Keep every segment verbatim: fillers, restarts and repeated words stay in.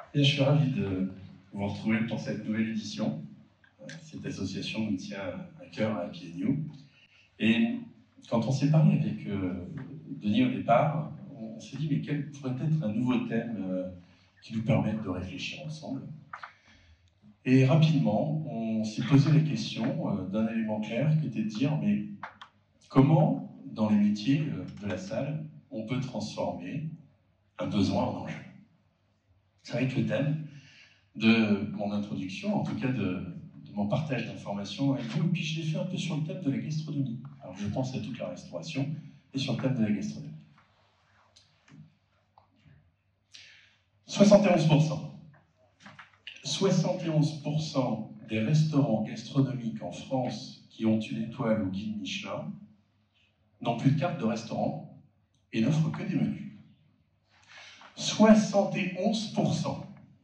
Bien, je suis ravi de vous retrouver pour cette nouvelle édition. Cette association nous tient à cœur à Happy and You. Et quand on s'est parlé avec euh, Denis au départ, on, on s'est dit mais quel pourrait être un nouveau thème euh, qui nous permette de réfléchir ensemble. Et rapidement, on s'est posé la question euh, d'un élément clair qui était de dire mais comment, dans les métiers euh, de la salle, on peut transformer un besoin en enjeu. Ça va être le thème de mon introduction, en tout cas de, de mon partage d'informations avec vous. Et puis je l'ai fait un peu sur le thème de la gastronomie. Alors je pense à toute la restauration et sur le thème de la gastronomie. soixante et onze pour cent. soixante et onze pour cent des restaurants gastronomiques en France qui ont une étoile au guide Michelin n'ont plus de carte de restaurant et n'offrent que des menus. soixante et onze pour cent.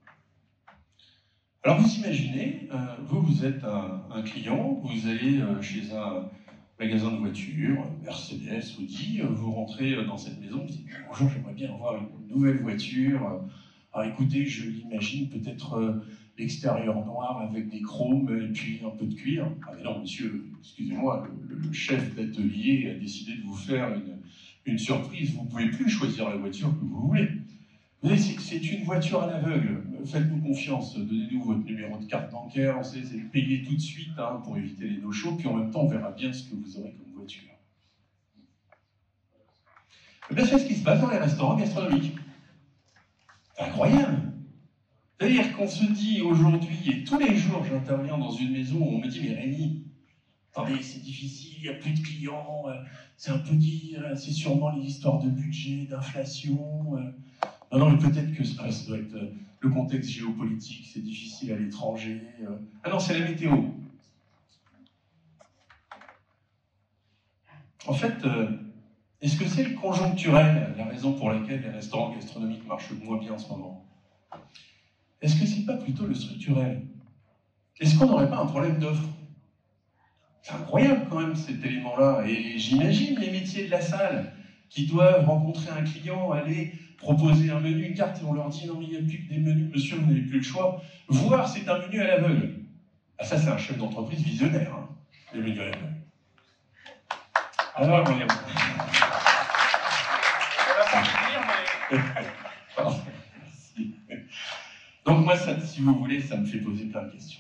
Alors vous imaginez, euh, vous, vous êtes un, un client, vous allez euh, chez un magasin de voitures, Mercedes, Audi, euh, vous rentrez euh, dans cette maison, vous dites « Bonjour, j'aimerais bien avoir une nouvelle voiture. Alors écoutez, je l'imagine peut-être euh, l'extérieur noir avec des chromes et puis un peu de cuir. » Ah mais non, monsieur, excusez-moi, le, le chef d'atelier a décidé de vous faire une, une surprise. Vous ne pouvez plus choisir la voiture que vous voulez. C'est une voiture à l'aveugle, faites-nous confiance, donnez-nous votre numéro de carte bancaire, on sait, c'est payer tout de suite hein, pour éviter les no-shows, puis en même temps on verra bien ce que vous aurez comme voiture. Eh bien c'est ce qui se passe dans les restaurants gastronomiques. C'est incroyable. C'est-à-dire qu'on se dit aujourd'hui, et tous les jours j'interviens dans une maison où on me dit mais Rémi, attendez, c'est difficile, il n'y a plus de clients, c'est un peu dit, c'est sûrement les histoires de budget, d'inflation. Non, non, mais peut-être que ça, ça doit être le contexte géopolitique, c'est difficile à l'étranger. Ah non, c'est la météo. En fait, est-ce que c'est le conjoncturel, la raison pour laquelle les restaurants gastronomiques marchent moins bien en ce moment? Est-ce que c'est pas plutôt le structurel? Est-ce qu'on n'aurait pas un problème d'offre? C'est incroyable quand même cet élément-là. Et j'imagine les métiers de la salle qui doivent rencontrer un client, aller proposer un menu, une carte, et on leur dit non mais il n'y a plus que des menus, monsieur, vous n'avez plus le choix. Voir, c'est un menu à l'aveugle. Ah ça, c'est un chef d'entreprise visionnaire, hein, les menus à l'aveugle. Alors, on est... Donc moi, ça, si vous voulez, ça me fait poser plein de questions.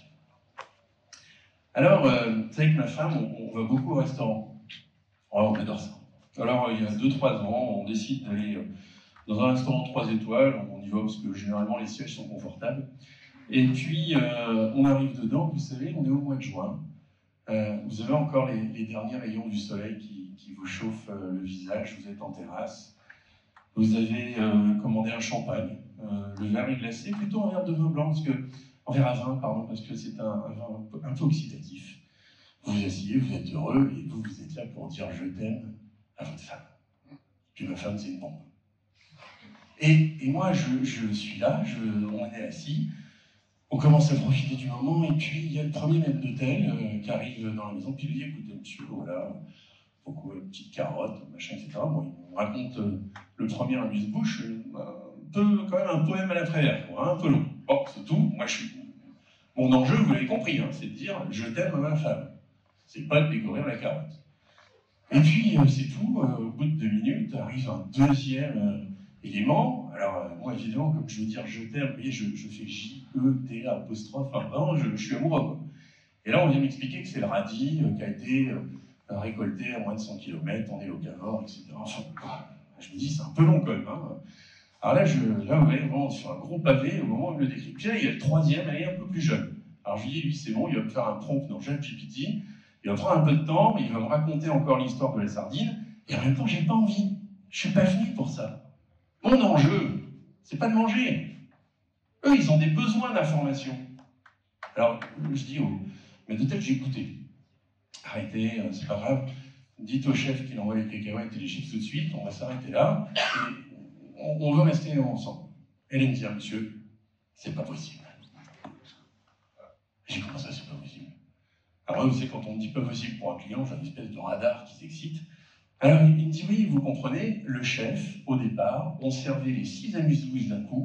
Alors, euh, vous savez que ma femme, on, on va beaucoup au restaurant. Oh, on adore ça. Alors, il y a deux trois ans, on décide d'aller dans un restaurant trois étoiles. On y va parce que généralement, les sièges sont confortables. Et puis, euh, on arrive dedans, vous savez, on est au mois de juin. Euh, vous avez encore les, les derniers rayons du soleil qui, qui vous chauffent euh, le visage. Vous êtes en terrasse. Vous avez euh, commandé un champagne. Euh, le verre est glacé, plutôt un verre de vin blanc, parce que, un verre à vin, pardon, parce que c'est un, un vin un peu, un peu oxydatif. Vous vous asseyez, vous êtes heureux, et vous, vous êtes là pour dire « je t'aime » à votre femme. Puis ma femme, c'est une bombe. Et, et moi, je, je suis là, je, on est assis, on commence à profiter du moment, et puis il y a le premier maître d'hôtel euh, qui arrive dans la maison, puis il dit « écoutez, monsieur, voilà, beaucoup de petites carottes, machin, et cetera » Bon, il me raconte euh, le premier amuse-bouche, euh, un peu, quand même un poème à la Prévert, quoi, hein, un peu long. Bon, c'est tout, moi je suis... Mon enjeu, vous l'avez compris, hein, c'est de dire « je t'aime à ma femme ». C'est pas de découvrir la carotte. Et puis, euh, c'est tout, euh, au bout de deux minutes, arrive un deuxième euh, élément. Alors, euh, moi, évidemment, comme je veux dire je t'aime, vous voyez, je, je fais J E T apostrophe, enfin, vraiment, je, je suis amoureux, quoi. Et là, on vient m'expliquer que c'est le radis euh, qui a été euh, récolté à moins de cent kilomètres, en élocavore, et cetera. Enfin, je me dis, c'est un peu long, quand même, hein. Alors là, je, là, vous voyez, vraiment, sur un gros pavé, au moment où il me le décrit. Puis là, il y a le troisième, elle est un peu plus jeune. Alors, je lui dis, lui, c'est bon, il va me faire un prompt dans ChatGPT. Il va prendre un peu de temps, mais il va me raconter encore l'histoire de la sardine, et en même temps, j'ai pas envie. Je suis pas venu pour ça. Mon enjeu, c'est pas de manger. Eux, ils ont des besoins d'information. Alors, je dis au maître d'hôtel, j'ai écouté. Arrêtez, c'est pas grave. Dites au chef qu'il envoie les cacahuètes et les chips tout de suite, on va s'arrêter là, et on, on veut rester ensemble. Elle me dit, monsieur, c'est pas possible. J'ai dit, comment ça, c'est pas possible? Alors, vous savez, quand on me dit pas possible pour un client, j'ai une espèce de radar qui s'excite. Alors, il me dit, oui, vous comprenez, le chef, au départ, on servait les six amuse-bouches d'un coup,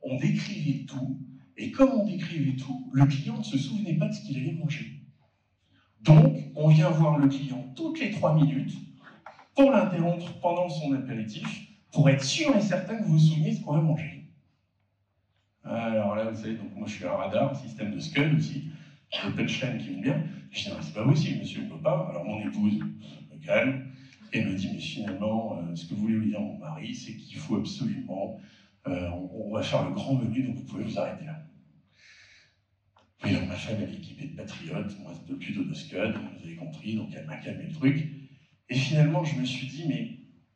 on décrivait tout, et comme on décrivait tout, le client ne se souvenait pas de ce qu'il allait manger. Donc, on vient voir le client toutes les trois minutes pour l'interrompre pendant son apéritif, pour être sûr et certain que vous vous souveniez de ce qu'on va manger. Alors là, vous savez, donc moi je suis un radar, système de Scud aussi, des punchlines qui vont bien. Je dis, non, c'est pas possible, monsieur, on peut pas. Alors mon épouse me calme et me dit, mais finalement, euh, ce que voulait vous dire mon mari, c'est qu'il faut absolument, euh, on, on va faire le grand menu, donc vous pouvez vous arrêter là. Et donc ma femme, elle est équipée de patriotes, moi c'est plutôt de Scud, vous avez compris, donc elle m'a calmé le truc. Et finalement, je me suis dit, mais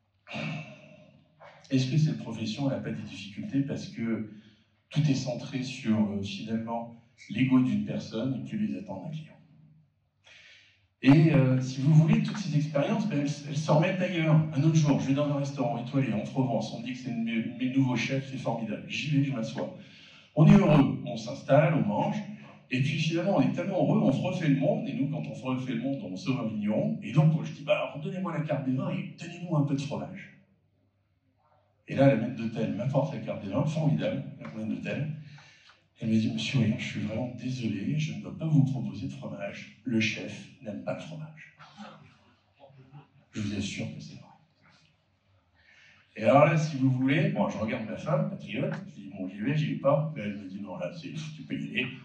est-ce que cette profession n'a pas des difficultés parce que tout est centré sur, euh, finalement, l'ego d'une personne et plus les attentes d'un client. Et euh, si vous voulez, toutes ces expériences, ben, elles, elles se remettent ailleurs. Un autre jour, je vais dans un restaurant étoilé en Provence, on me dit que c'est mes, mes nouveaux chefs, c'est formidable. J'y vais, je m'assois. On est heureux, on s'installe, on mange, et puis finalement, on est tellement heureux, on se refait le monde, et nous, quand on se refait le monde, on sauve un million, et donc je dis, bah, redonnez-moi la carte des vins et donnez-moi un peu de fromage. Et là, la maître d'hôtel m'apporte la carte des vins, formidable, la maître d'hôtel. Elle me dit, monsieur, je suis vraiment désolé, je ne peux pas vous proposer de fromage. Le chef n'aime pas le fromage. Je vous assure que c'est vrai. Et alors là, si vous voulez, bon, je regarde ma femme, patriote, je dis, bon, j'y vais, j'y vais pas. Et elle me dit, non, là, tu peux y aller.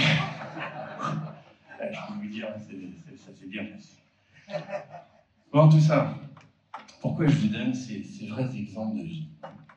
Là, je peux vous dire, c'est, c'est, ça s'est bien passé. Bon, tout ça, pourquoi je vous donne ces, ces vrais exemples de vie?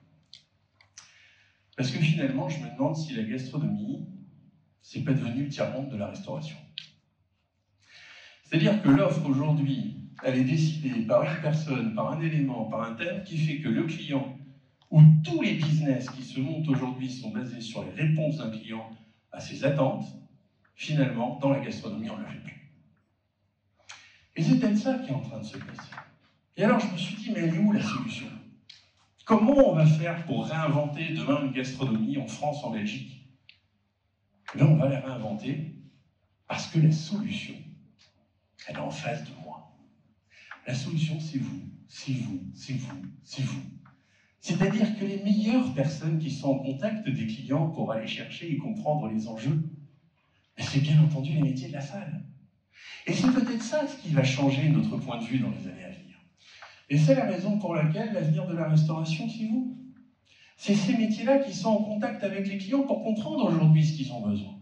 Parce que finalement, je me demande si la gastronomie, c'est pas devenu le tiers-monde de la restauration. C'est-à-dire que l'offre aujourd'hui, elle est décidée par une personne, par un élément, par un thème, qui fait que le client, ou tous les business qui se montent aujourd'hui sont basés sur les réponses d'un client à ses attentes, finalement, dans la gastronomie, on ne le fait plus. Et c'est peut-être ça qui est en train de se passer. Et alors, je me suis dit, mais elle est où la solution? Comment on va faire pour réinventer demain une gastronomie en France, en Belgique? Eh bien, on va la réinventer parce que la solution, elle est en face de moi. La solution, c'est vous, c'est vous, c'est vous, c'est vous. C'est-à-dire que les meilleures personnes qui sont en contact des clients pour aller chercher et comprendre les enjeux, c'est bien entendu les métiers de la salle. Et c'est peut-être ça ce qui va changer notre point de vue dans les années à venir. Et c'est la raison pour laquelle l'avenir de la restauration, c'est vous. C'est ces métiers-là qui sont en contact avec les clients pour comprendre aujourd'hui ce qu'ils ont besoin.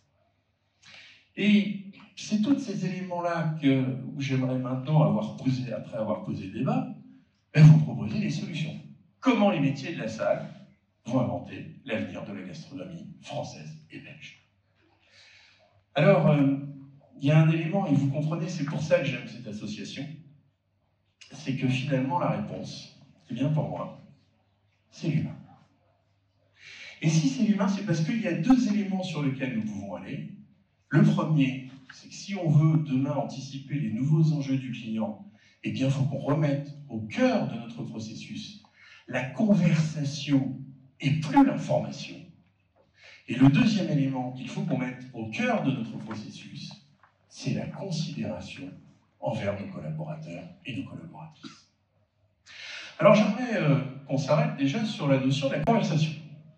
Et c'est tous ces éléments-là que j'aimerais maintenant avoir posé, après avoir posé le débat, ben vous proposer des solutions. Comment les métiers de la salle vont inventer l'avenir de la gastronomie française et belge. Alors, euh, il y a un élément, et vous comprenez, c'est pour ça que j'aime cette association, c'est que finalement la réponse, eh bien pour moi, c'est l'humain. Et si c'est l'humain, c'est parce qu'il y a deux éléments sur lesquels nous pouvons aller. Le premier, c'est que si on veut demain anticiper les nouveaux enjeux du client, eh bien il faut qu'on remette au cœur de notre processus la conversation et plus l'information. Et le deuxième élément qu'il faut qu'on mette au cœur de notre processus, c'est la considération envers nos collaborateurs et nos collaboratrices. Alors j'aimerais euh, qu'on s'arrête déjà sur la notion de la conversation.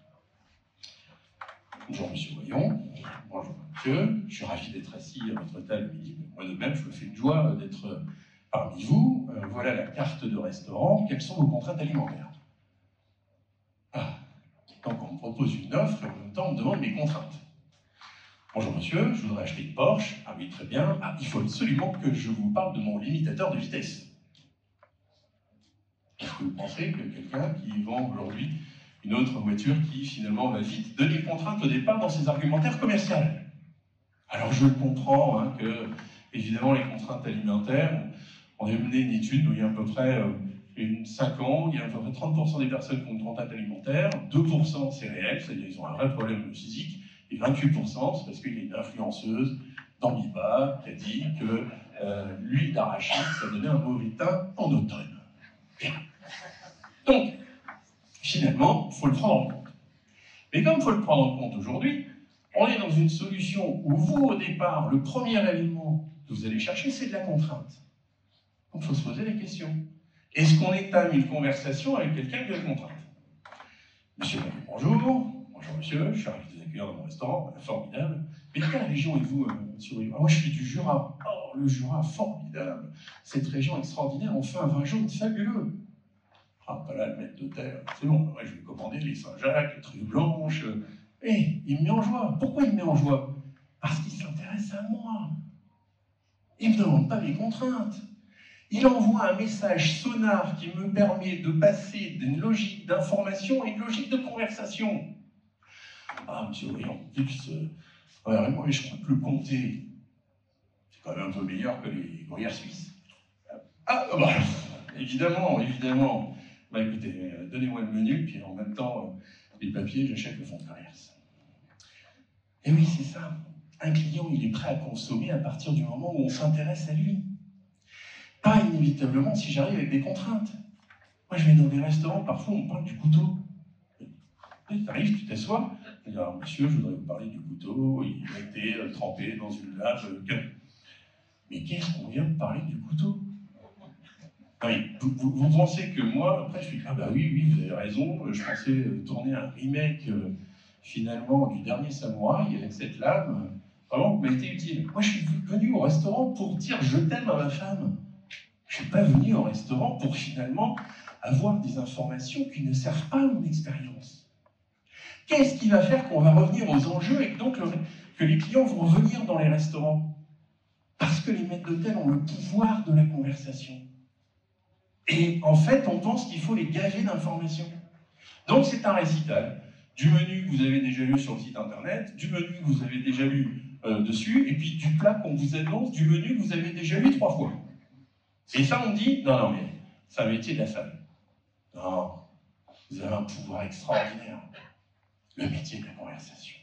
Bonjour Monsieur Voyon, bonjour Monsieur, je suis ravi d'être assis à votre table midi. Moi de même, je me fais une joie d'être parmi vous. Euh, voilà la carte de restaurant. Quelles sont vos contraintes alimentaires? Ah, donc on me propose une offre et en même temps on me demande mes contraintes. Bonjour monsieur, je voudrais acheter une Porsche. Ah oui, très bien. Ah, il faut absolument que je vous parle de mon limitateur de vitesse. Est-ce que vous pensez que quelqu'un qui vend aujourd'hui une autre voiture qui finalement va vite donne des contraintes au départ dans ses argumentaires commerciaux? Alors je comprends hein, que, évidemment, les contraintes alimentaires, on a mené une étude où il y a à peu près euh, une, cinq ans, il y a à peu près trente pour cent des personnes qui ont une contrainte alimentaire, deux pour cent c'est réel, c'est-à-dire qu'ils ont un vrai problème physique, et vingt-huit pour cent, c'est parce qu'il y a une influenceuse d'Ambiba qui a dit que euh, l'huile d'arachide, ça donnait un mauvais teint en automne. Bien. Donc, finalement, il faut le prendre en compte. Mais comme il faut le prendre en compte aujourd'hui, on est dans une solution où vous, au départ, le premier élément que vous allez chercher, c'est de la contrainte. Donc, il faut se poser la question. Est-ce qu'on étame une conversation avec quelqu'un qui a une contrainte? Monsieur, bonjour. Bonjour monsieur, je suis ravi de vous accueillir dans mon restaurant, formidable. Mais de quelle région êtes-vous, euh, monsieur Rigaud? Ah, moi je suis du Jura. Oh, le Jura, formidable. Cette région extraordinaire, on fait un vin jaune fabuleux. Ah, pas là le maître d'hôtel, c'est bon, ouais, je vais commander les Saint-Jacques, les truffes blanches. Eh, il me met en joie. Pourquoi il me met en joie? Parce qu'il s'intéresse à moi. Il ne me demande pas mes contraintes. Il envoie un message sonar qui me permet de passer d'une logique d'information à une logique de conversation. Ah, monsieur Briand, plus, euh, ouais, moi, mais je crois que le comté, c'est quand même un peu meilleur que les gruyères suisses. Ah, bah, évidemment, évidemment. Bah écoutez, euh, donnez-moi le menu, puis en même temps, euh, les papiers, j'achète le fond de commerce. Et oui, c'est ça. Un client, il est prêt à consommer à partir du moment où on s'intéresse à lui. Pas inévitablement si j'arrive avec des contraintes. Moi, je vais dans des restaurants, parfois on me parle du couteau. Tu arrives, tu t'assois, tu dis, alors monsieur, je voudrais vous parler du couteau, il a été euh, trempé dans une lave. Euh, Mais qu'est-ce qu'on vient de parler du couteau? Oui, vous, vous, vous pensez que moi, après je suis, ah bah oui, oui, vous avez raison, je pensais euh, tourner un remake euh, finalement du dernier Samouraï avec cette lame, euh, vraiment, m'a été utile. Moi, je suis venu au restaurant pour dire je t'aime à ma femme. Je ne suis pas venu au restaurant pour finalement avoir des informations qui ne servent pas à mon expérience. Qu'est-ce qui va faire qu'on va revenir aux enjeux et que donc le, que les clients vont venir dans les restaurants? Parce que les maîtres d'hôtel ont le pouvoir de la conversation. Et en fait, on pense qu'il faut les gaver d'informations. Donc c'est un récital du menu que vous avez déjà lu sur le site internet, du menu que vous avez déjà lu euh, dessus, et puis du plat qu'on vous annonce, du menu que vous avez déjà lu trois fois. Et ça, on dit, non, non, mais c'est un métier de la femme. Non, vous avez un pouvoir extraordinaire. Le métier de la conversation.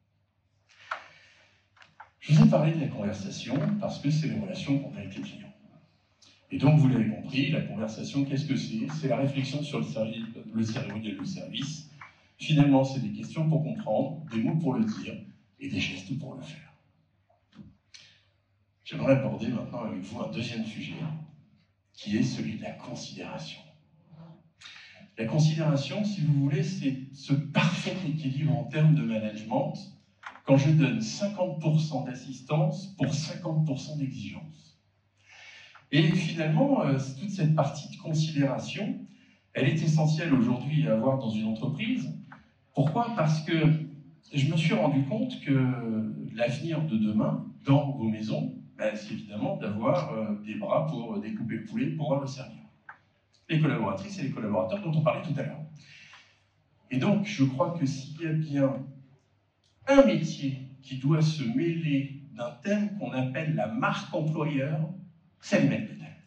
Je vous ai parlé de la conversation parce que c'est les relations qu'on a avec les clients. Et donc, vous l'avez compris, la conversation, qu'est-ce que c'est? C'est la réflexion sur le, service, le cérémoniel du service. Finalement, c'est des questions pour comprendre, des mots pour le dire et des gestes pour le faire. J'aimerais aborder maintenant avec vous un deuxième sujet, qui est celui de la considération. La considération, si vous voulez, c'est ce parfait équilibre en termes de management quand je donne cinquante pour cent d'assistance pour cinquante pour cent d'exigence. Et finalement, toute cette partie de considération, elle est essentielle aujourd'hui à avoir dans une entreprise. Pourquoi? Parce que je me suis rendu compte que l'avenir de demain, dans vos maisons, ben, c'est évidemment d'avoir des bras pour découper le poulet, pour pouvoir le servir. Les collaboratrices et les collaborateurs dont on parlait tout à l'heure. Et donc, je crois que s'il y a bien un métier qui doit se mêler d'un thème qu'on appelle la marque employeur, c'est le maître d'hôtel.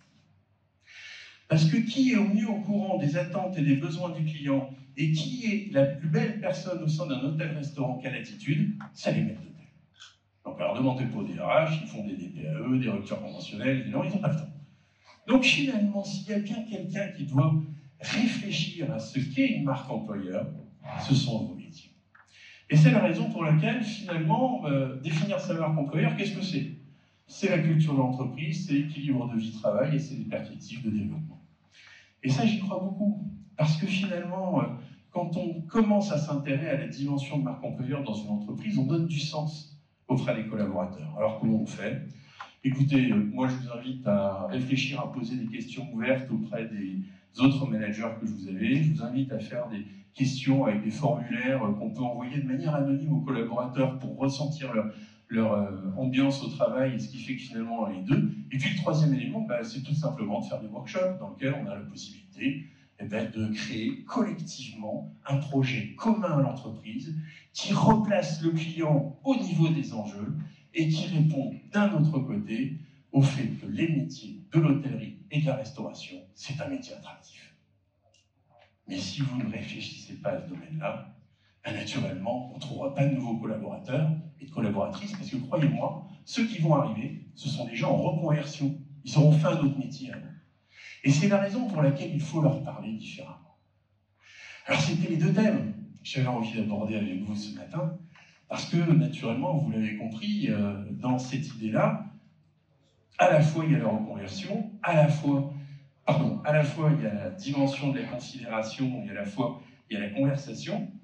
Parce que qui est au mieux au courant des attentes et des besoins du client et qui est la plus belle personne au sein d'un hôtel-restaurant qu'a l'attitude, c'est les maîtres d'hôtel. Donc, alors demandez pas au D R H, ils font des D P A E, des ruptures conventionnelles, non, ils n'ont pas le temps. Donc finalement, s'il y a bien quelqu'un qui doit réfléchir à ce qu'est une marque employeur, ce sont vos métiers. Et c'est la raison pour laquelle, finalement, euh, définir sa marque employeur, qu'est-ce que c'est? C'est la culture de l'entreprise, c'est l'équilibre de vie-travail et c'est les perspectives de développement. Et ça, j'y crois beaucoup. Parce que finalement, euh, quand on commence à s'intéresser à la dimension de marque employeur dans une entreprise, on donne du sens auprès des collaborateurs. Alors comment on fait? Écoutez, euh, moi je vous invite à réfléchir, à poser des questions ouvertes auprès des autres managers que vous avez. Je vous invite à faire des questions avec des formulaires euh, qu'on peut envoyer de manière anonyme aux collaborateurs pour ressentir leur, leur euh, ambiance au travail et ce qui fait que finalement on est deux. Et puis le troisième élément, bah, c'est tout simplement de faire des workshops dans lesquels on a la possibilité eh ben, de créer collectivement un projet commun à l'entreprise qui replace le client au niveau des enjeux et qui répond d'un autre côté au fait que les métiers de l'hôtellerie et de la restauration, c'est un métier attractif. Mais si vous ne réfléchissez pas à ce domaine-là, ben naturellement, on ne trouvera pas de nouveaux collaborateurs et de collaboratrices, parce que croyez-moi, ceux qui vont arriver, ce sont des gens en reconversion. Ils auront fait un autre métier avant. Et c'est la raison pour laquelle il faut leur parler différemment. Alors c'était les deux thèmes que j'avais envie d'aborder avec vous ce matin, parce que naturellement, vous l'avez compris, euh, dans cette idée-là, à la fois il y a la reconversion, à la fois, pardon, à la fois il y a la dimension de la considération, et à la fois il y a la conversation.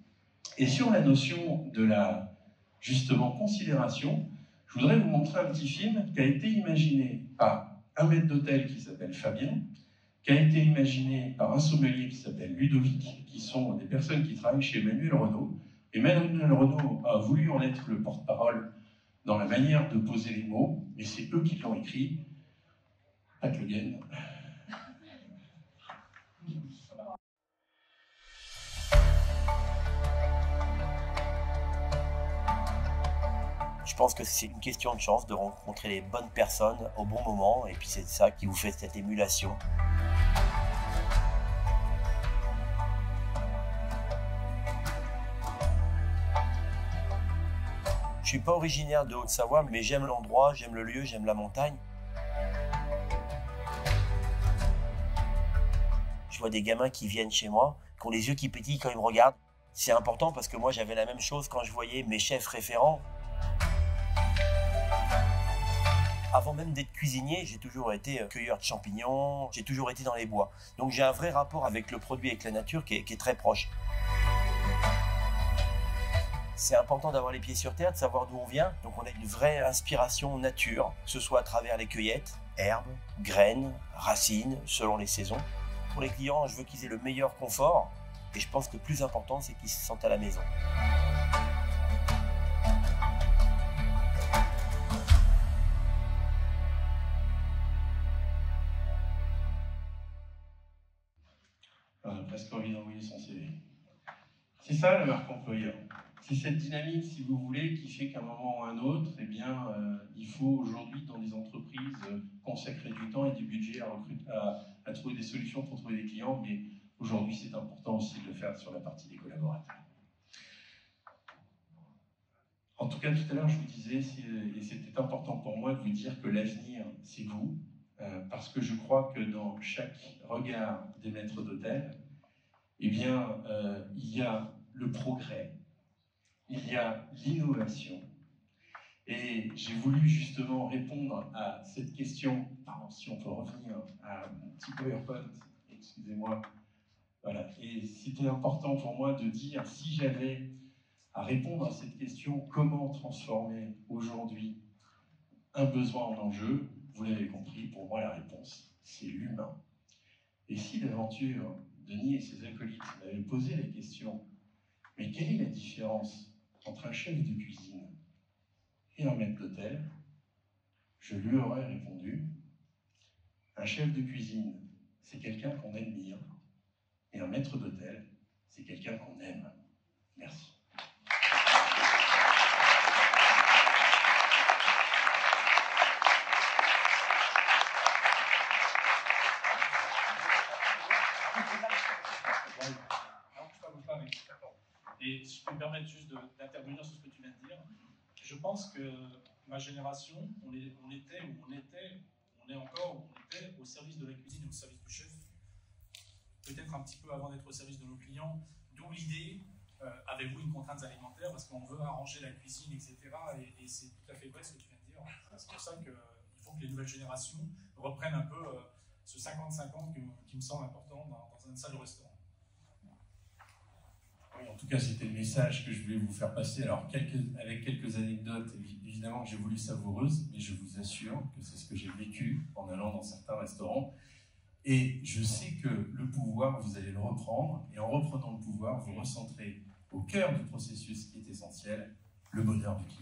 Et sur la notion de la, justement, considération, je voudrais vous montrer un petit film qui a été imaginé par un maître d'hôtel qui s'appelle Fabien, qui a été imaginé par un sommelier qui s'appelle Ludovic, qui sont des personnes qui travaillent chez Emmanuel Renaud. Emmanuel Renaud a voulu en être le porte-parole dans la manière de poser les mots, mais c'est eux qui l'ont écrit. Pat Le Guen. Je pense que c'est une question de chance de rencontrer les bonnes personnes au bon moment, et puis c'est ça qui vous fait cette émulation. Je suis pas originaire de Haute-Savoie, mais j'aime l'endroit, j'aime le lieu, j'aime la montagne. Je vois des gamins qui viennent chez moi, qui ont les yeux qui pétillent quand ils me regardent. C'est important parce que moi j'avais la même chose quand je voyais mes chefs référents. Avant même d'être cuisinier, j'ai toujours été cueilleur de champignons, j'ai toujours été dans les bois. Donc j'ai un vrai rapport avec le produit, avec la nature qui est, qui est très proche. C'est important d'avoir les pieds sur terre, de savoir d'où on vient. Donc on a une vraie inspiration nature, que ce soit à travers les cueillettes, herbes, graines, racines, selon les saisons. Pour les clients, je veux qu'ils aient le meilleur confort. Et je pense que le plus important, c'est qu'ils se sentent à la maison. On a presque envie d'envoyer son C V. C'est ça la marque employeur. C'est cette dynamique, si vous voulez, qui fait qu'à un moment ou à un autre, eh bien, euh, il faut aujourd'hui, dans des entreprises, euh, consacrer du temps et du budget à, recruter, à, à trouver des solutions pour trouver des clients, mais aujourd'hui, c'est important aussi de le faire sur la partie des collaborateurs. En tout cas, tout à l'heure, je vous disais, et c'était important pour moi de vous dire que l'avenir, c'est vous, euh, parce que je crois que dans chaque regard des maîtres d'hôtel, eh bien, euh, il y a le progrès, il y a l'innovation. Et j'ai voulu justement répondre à cette question, pardon, si on peut revenir à mon petit PowerPoint, excusez-moi. Voilà. Et c'était important pour moi de dire, si j'avais à répondre à cette question, comment transformer aujourd'hui un besoin en enjeu, vous l'avez compris, pour moi la réponse, c'est l'humain. Et si l'aventure, Denis et ses acolytes m'avaient posé la question, mais quelle est la différence entre un chef de cuisine et un maître d'hôtel, je lui aurais répondu, un chef de cuisine, c'est quelqu'un qu'on admire, et un maître d'hôtel, c'est quelqu'un qu'on aime. Merci. Et si je peux me permettre juste d'intervenir sur ce que tu viens de dire, je pense que ma génération, on, est, on était ou on était, on est encore ou on était au service de la cuisine et au service du chef, peut-être un petit peu avant d'être au service de nos clients, d'où l'idée, euh, avez-vous une contrainte alimentaire, parce qu'on veut arranger la cuisine, et cetera. Et, et c'est tout à fait vrai ce que tu viens de dire. C'est pour ça qu'il faut que les nouvelles générations reprennent un peu euh, ce cinquante cinquante qui, qui me semble important dans, dans une salle de restaurant. Oui, en tout cas, c'était le message que je voulais vous faire passer. Alors, quelques, avec quelques anecdotes, évidemment, que j'ai voulu savoureuses, mais je vous assure que c'est ce que j'ai vécu en allant dans certains restaurants. Et je sais que le pouvoir, vous allez le reprendre, et en reprenant le pouvoir, vous recentrez au cœur du processus qui est essentiel, le bonheur du client.